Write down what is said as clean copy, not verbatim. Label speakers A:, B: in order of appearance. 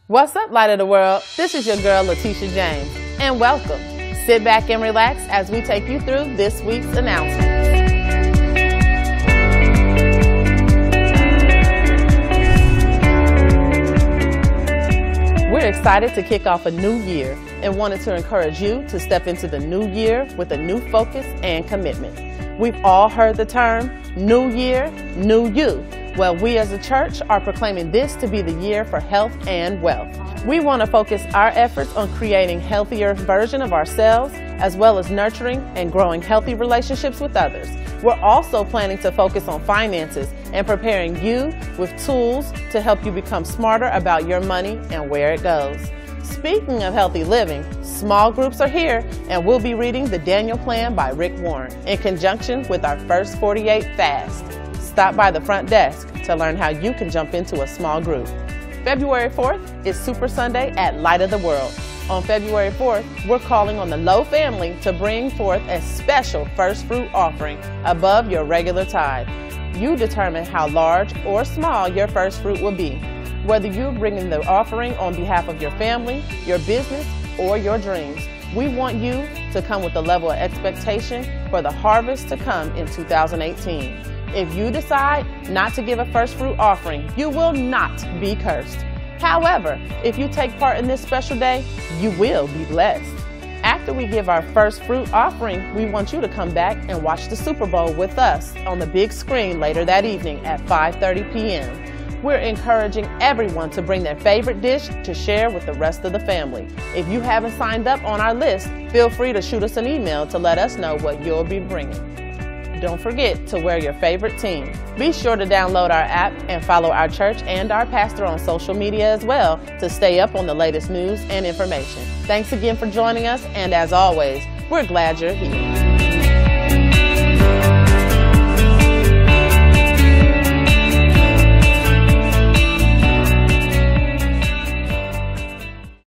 A: What's up, Light of the World? This is your girl, Letitia James, and welcome. Sit back and relax as we take you through this week's announcements. We're excited to kick off a new year and wanted to encourage you to step into the new year with a new focus and commitment. We've all heard the term, new year, new you. Well, we as a church are proclaiming this to be the year for health and wealth. We want to focus our efforts on creating a healthier version of ourselves, as well as nurturing and growing healthy relationships with others. We're also planning to focus on finances and preparing you with tools to help you become smarter about your money and where it goes. Speaking of healthy living, small groups are here, and we'll be reading the Daniel Plan by Rick Warren in conjunction with our First 48 Fast. Stop by the front desk to learn how you can jump into a small group. February 4th is Super Sunday at Light of the World. On February 4th, we're calling on the Lowe family to bring forth a special first fruit offering above your regular tithe. You determine how large or small your first fruit will be, whether you're bringing the offering on behalf of your family, your business, or your dreams. We want you to come with a level of expectation for the harvest to come in 2018. If you decide not to give a first fruit offering, you will not be cursed. However, if you take part in this special day, you will be blessed. After we give our first fruit offering, we want you to come back and watch the Super Bowl with us on the big screen later that evening at 5:30 p.m. We're encouraging everyone to bring their favorite dish to share with the rest of the family. If you haven't signed up on our list, feel free to shoot us an email to let us know what you'll be bringing. Don't forget to wear your favorite team. Be sure to download our app and follow our church and our pastor on social media as well to stay up on the latest news and information. Thanks again for joining us, and as always, we're glad you're here.